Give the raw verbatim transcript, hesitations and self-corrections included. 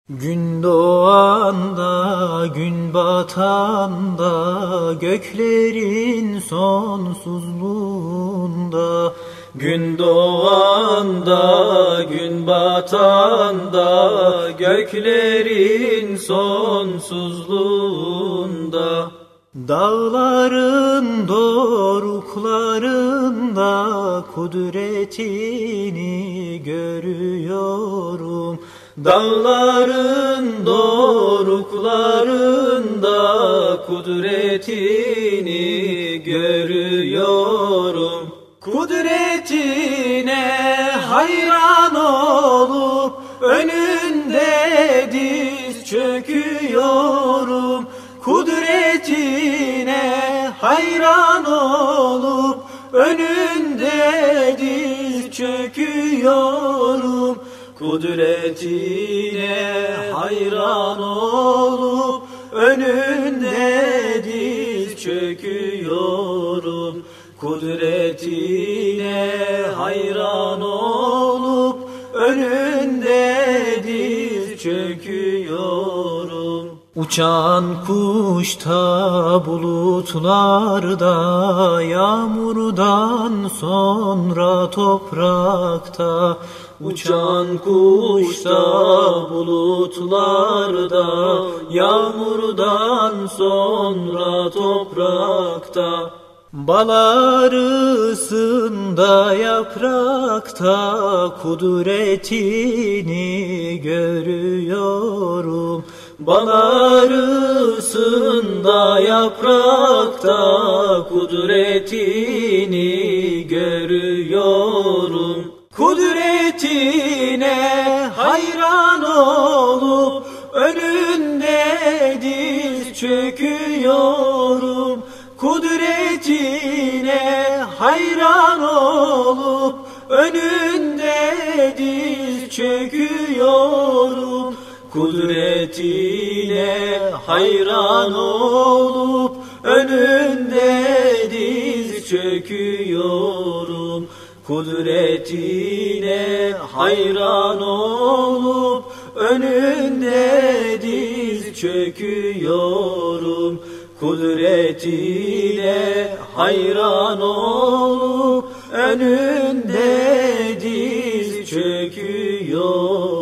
Gün doğanda, gün batanda, göklerin sonsuzluğunda. Gün doğanda, gün batanda, göklerin sonsuzluğunda. Dağların doruklarında kudretini görüyorum. Dağların doruklarında kudretini görüyorum. Kudretine hayran olup önünde diz çöküyorum. Kudretine hayran olup önünde diz çöküyorum. Kudretine hayran olup önünde diz çöküyorum. Kudretine hayran olup önünde diz çöküyorum. Uçan kuşta bulutlarda, yağmurdan sonra toprakta. Uçan kuşta bulutlarda, yağmurdan sonra toprakta. Bal arısında yaprakta kudretini görüyorum. Bal arısında yaprakta kudretini görüyorum. Kudretine hayran olup önünde diz çöküyorum. Kudretine hayran olup önünde diz çöküyorum. Kudretine hayran olup önünde diz çöküyorum. Kudretine hayran olup önünde diz çöküyorum. Kudretine hayran olup önünde diz çöküyorum.